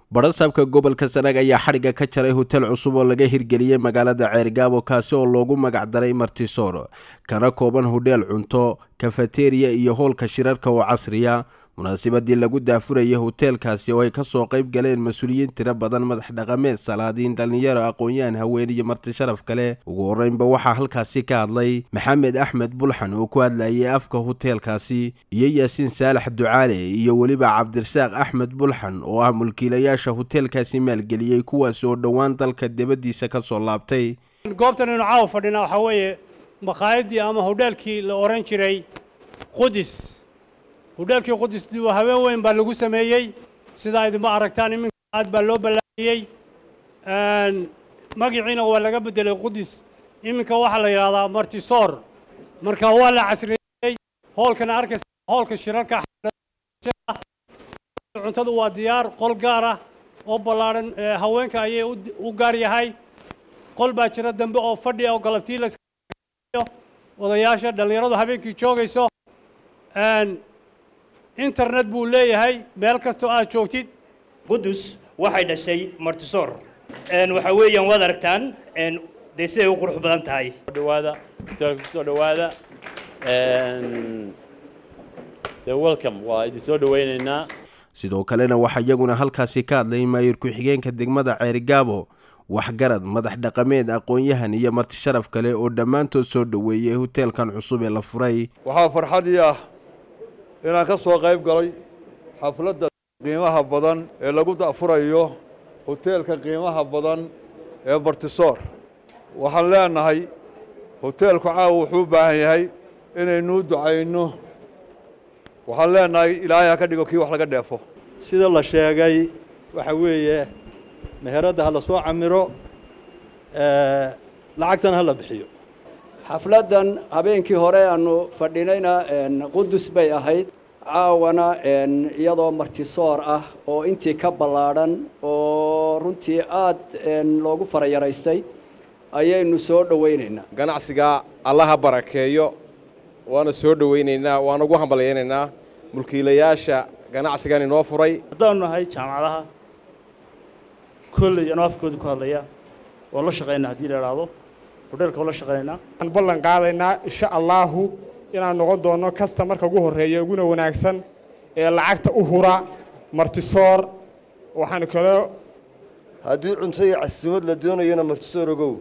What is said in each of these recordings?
Barasabka gobolka Sanaag ayaa xariga ka jaray hotel cusub oo laga hirgeliyay magaalada Ceergaabo kaasi oo loogu magac daray Martisoor kana kooban hodheel cunto, cafeteria iyo hoolka shirarka oo casriya. munaasabadii lagu daafurayay hotelkaasi oo ay ka soo qayb galeen mas'uuliyiin tiro badan, madax dhaqameed, salaadiin, dhalinyaro, aqoon-yahan, haween iyo marti sharaf kale. ugu horeynba waxaa halkaasi ka hadlay Maxamed Axmed Bulxan oo ku hadlayay afka hotelkaasi, iyo Yaasiin Saalax Ducaale iyo waliba Cabdirasaaq Axmed Bulxan oo ah mulkiilayaasha hotelkaasi maalgeliyay, kuwaas oo dhawaan dalka dibadiisa ka soo laabtay. goobtan inuu caaw fadhina waxa weeye maqaayadii ama hotelkii la oran jiray Qudus. hotelkii Qudus waa habeen weyn baa lagu sameeyay, sida ay ma aragtaan iminka aad baa loo balaayay. magaciina waa laga bedelay Qudus, iminka waxa la yiraahdaa Martisoor. marka waa la casriyay hoolkan arkaysa, hoolka shirarka cuntadu waa diyaar, qol gaar ah oo ballaaran haweenka ayay u gaar yahay. qol baa jira dambe oo fadhi oo galabtii la odayaasha dhalinyaradu habeenkii joogayso. internet buu leeyahay meel kasto aad joogtid. Qudus waxay dhashay Martisoor. waxa weeyaan wada aragtaan deesay u qurux badan tahay. dhawaada soo dhawaada the welcome waa idin soo dhaweynaynaa. sidoo kalena waxa iyaguna halkaasi ka hadlay maayir ku-xigeenka degmada Ceergaabo, waxgarad, madax dhaqameed, aqoon-yahan iyo marti sharaf kale oo dhammaantood soo dhaweeyay hotelkan cusub ee la furay. waxaa farxadii ah inaan ka soo qayb galay xafladda qiimaha badan ee lagu daafurayo hotelka qiimaha badan ee Martisoor. waxaan leenahay hotelku caaw wuxuu u baahan yahay inaynu ducayno. waxaan leenahay ilaahay ha ka dhigo kii wax laga dheefo. sida la sheegay waxa weeye meherada hala soo camiro lacagtan hala bixiyo. xafladan habeenkii hore aanu fadhinayna Qudus bay ahayd, caawana iyadoo Martisoor ah oo intii ka ballaaran oo runtii aad loogu farayaraystay ayaynu soo dhaweynaynaa. ganacsiga allaha barakeeyo, waana soo dhaweynaynaa, waan ugu hambalyeynaa mulkiilayaasha ganacsigan inoo furay. haddaan nahay jaamacadaha kulli afkooda ku hadlaya oo la shaqeynaa hadii la yiraahdo hotelka la shaqeynaa. aan ballan qaadaynaa insha Allah inaan noqon doono customer-ka ugu horeeya uguna wanaagsan ee lacagta u hura Martisoor. waxaan kale haddii cunto iyo casuumad la doonayona Martisoor ogow,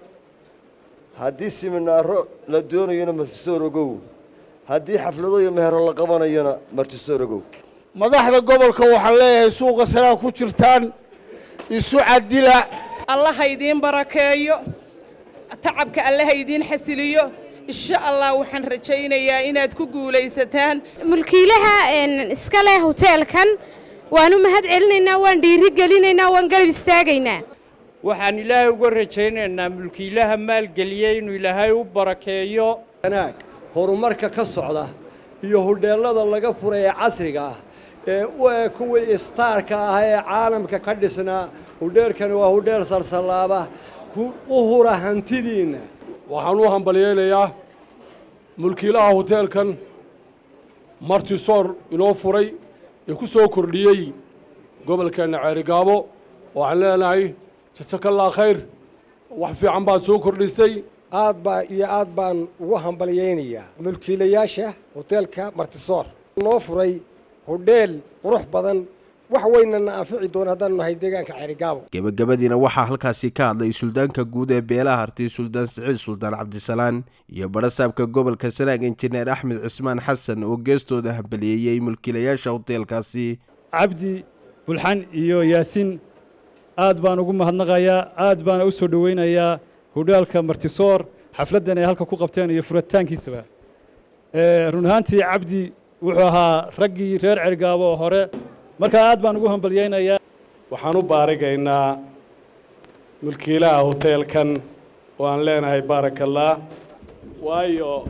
haddii seminaaro la doonayona Martisoor ogow, haddii xaflado iyo meher la qabanayona Martisoor ogow. madaxda gobolka waxaan leeyahay suuqa sare ku jirtaan isu cadila. Allah idin barakeeyo, tacabka Allah idin xasiliyo. insha Allah waxaan rajaynayaa inaad ku guuleysataan. mulkiilaha iska leh hotelkan waanu mahad celinaynaa, waan dhiiri gelinaynaa, waan garab istaagaynaa. waxaan ilaahay uga rajaynaynaa mulkiilaha maalgeliyay inuu ilaahay u barakeeyo. Sanaag horumarka ka socda iyo hodheelada laga furay casriga ah ee kuwii starka ah ee caalamka ka dhisnaa. hodheelkani waa hodheel salsalaaba ku hura hantidiina. waxaan u hambalyeelayaa mulkiilaha hotelkan Martisoor inoo furay ee ku soo kordhiyay gobolkeena Ceergaabo. waxaan leenahay jazakallahu khayr, wax fiican baad soo kordhisay. aad baan ugu hambalyeynayaa mulkiilayaasha hotelka Martisoor noo furay hodheel qurux badan, wax weynna anfici doona haddaan nahay deegaanka Ceergaabo. gabagabadiina waxaa halkaasi ka hadlay suldaanka guud ee beelaha Harti, Suldaan Siciid Suldaan Cabdisalaan, iyo barasabka gobolka Sanaag Injineer Axmed Cismaan Xasan oo geestooda hambalyeeyay mulkiilayaasha hotelkaasi. Cabdi Bulxan iyo Yaasiin aad baan ugu mahadnaqayaa, aad baan u soo dhaweynayaa hotelka Martisoor. xafladan ay halka ku qabteen iyo furitaankiisaba run ahaantii Cabdi wuxuu ahaa raggii reer Ceergaabo hore, marka aad baan ugu hambalyeynayaa. waxaan u baarigaynaa mulkiilaha hotelkan oo aan leenahay baarakallah, waayo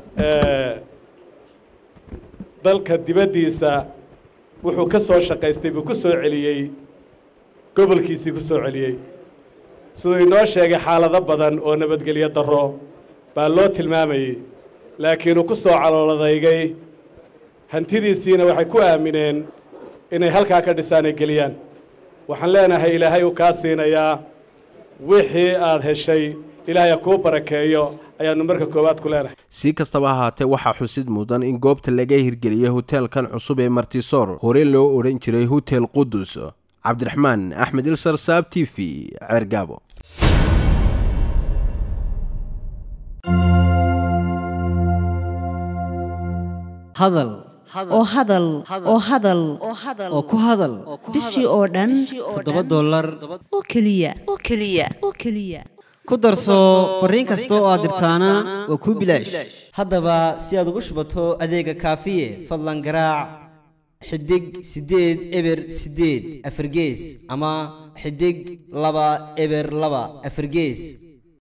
dalka dibadiisa wuxuu ka soo shaqaystay buu ku soo celiyay gobolkiisii ku soo celiyay. sidoo inoo sheegay xaalado badan oo nabadgelyo darro baa loo tilmaamayay, laakiin uu ku soo calooladaygay hantidiisiina waxay ku aamineen inay halkaa ka dhisaan ay geliyaan. waxaan leenahay ilaahay uu kaa siinayaa wixii aad heshay ilaahay kuu barakeeyo ayaanu marka koowaad ku leenahay. si kastaba ha ahaatee waxaa xusid mudan in goobta laga hirgeliyey hoteelkan cusub ee Martisoor hore loo odhan jiray Hotel Qudus. Cabdiraxmaan Axmed Ilsar, Saab TV, Ceergaabo. hadal oo hadal oo hadal oo ku hadal bishii oo dhan $7 oo kaliya ku darso fariin kasta oo aad dirtaana waa ku bilaash haddaba si aad ugu shubato adeega kaafiye fadlan garaac xidig 8 eber 8 afargees ama xidig 2 eber 2 afargees